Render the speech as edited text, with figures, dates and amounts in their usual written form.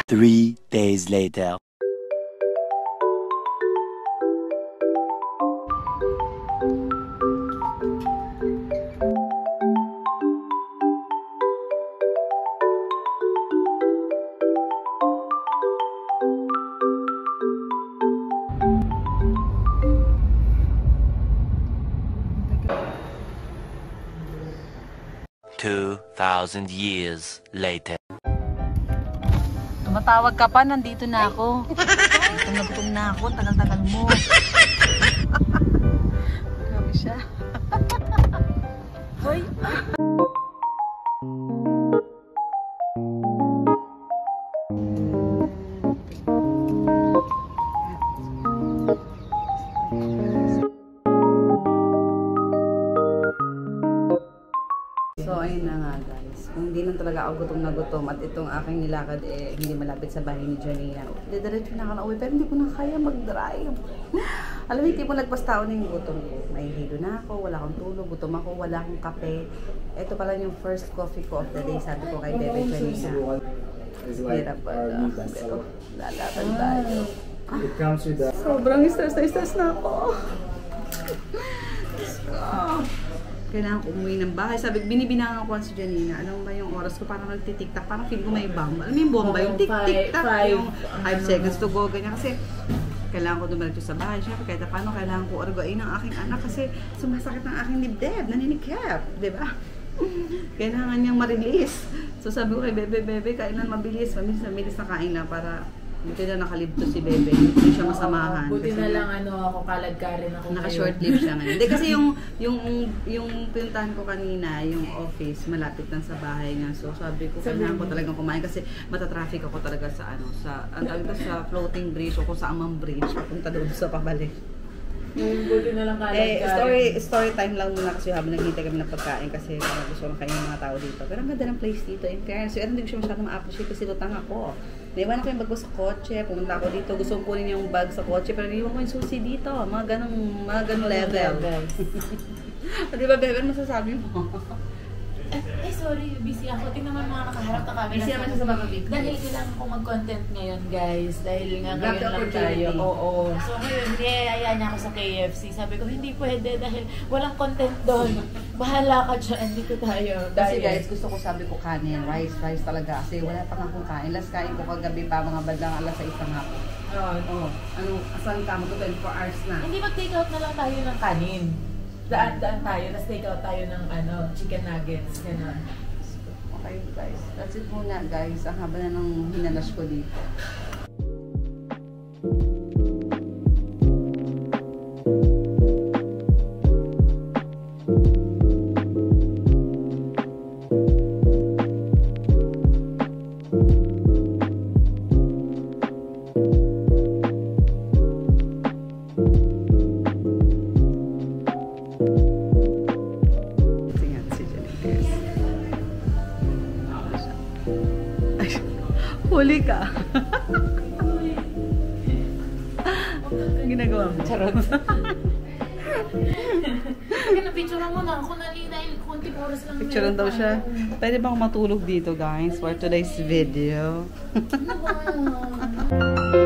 3 days later. Thousand years later. Tumatawag ka pa, nandito na ako. Gutom na ako, tagal-tagal mo. Grabe siya. Hoy! So, ayun na nga guys. Kung hindi lang talaga ako gutom na gutom at itong aking nilakad hindi malapit sa bahay ni Janina. Didiretso na ako na uwi pero hindi ko na kaya mag-drive. Alam mo, hindi mo nagpastao na yung gutom ko. May hilo na ako, wala akong tulog, gutom ako, wala akong kape. Ito pala yung first coffee ko of the day. Sabi ko kay Bebe Janina. Hirap pala. Pero lalaban tayo. Sobrang stress na ako. Kailangan ko umuwi ng bahay. Sabi, binibinangan ko si Janina. Alam mo ba yung oras ko? Parang nagtitiktak. Parang feel ko may bomba. Alam mo yung bomba? Yung tik-tik-tak. Yung 5 seconds to go. Ganyan. Kasi kailangan ko dumalag sa bahay. Siyempre, kahit paano kailangan ko arguain ng aking anak kasi sumasakit ng aking dibdib. Naninikip. Diba? Kailangan niyang ma-release. So sabi ko kay Bebe, kailan mabilis. Mabilis na kain lang para buti na nakalibto si Bebe. Hindi siya masamahan. Buti na lang ako kalad ka rin ako. Naka-short live siya ngayon. Hindi kasi yung pinuntahan ko kanina, yung office, malapit lang sa bahay niya. So sabi ko, kailangan ko talagang kumain kasi matatraffic ako talaga sa sa floating bridge o kung saan mang bridge. Papunta doon sa pabalik. Buti na lang kalad ka story time lang muna kasi habang naghihintay kami ng pagkain kasi gusto lang kayo ng mga tao dito. Pero ang ganda ng place dito. In fairness, so, hindi ko siya masyadong ma-appreciate kasi lutang ako. Naiwan ako yung bag ko sa kotse, pumunta ako dito, gusto kong kunin yung bag sa kotse, pero naiwan ko yung susi dito, mga ganong level. Di ba, Bebe, ano masasabi mo? Sorry, busy ako. Tingnan mo mga nakaharap na camera. Busy naman siya sa mga video. Dahil kailangan ko mag-content ngayon, guys. Dahil nga ngayon lang tayo. Oo. So ngayon, niyayaya niya ako sa KFC. Sabi ko, hindi pwede dahil walang content doon. Bahala ka dyan. Dito tayo. Kasi guys, gusto ko sabi ko kanin. Rice talaga. Kasi wala pa nga akong kain. Last kain ko kagabi pa mga bandang alas 6 ng hapon. Oo. Asan ka? Mag-24 hours na. Hindi mag-take out na lang tayo ng kanin. Daan tayo, tapos take out tayo ng chicken nuggets, gano'n. Okay guys, that's it muna guys. Ang haba na ng hinalas ko dito. Huli ka. Ang ginagawa mo? Charot. Picturean mo na ako dahil kunting oras lang. Picturean daw siya. Pwede bang matulog dito guys for today's video?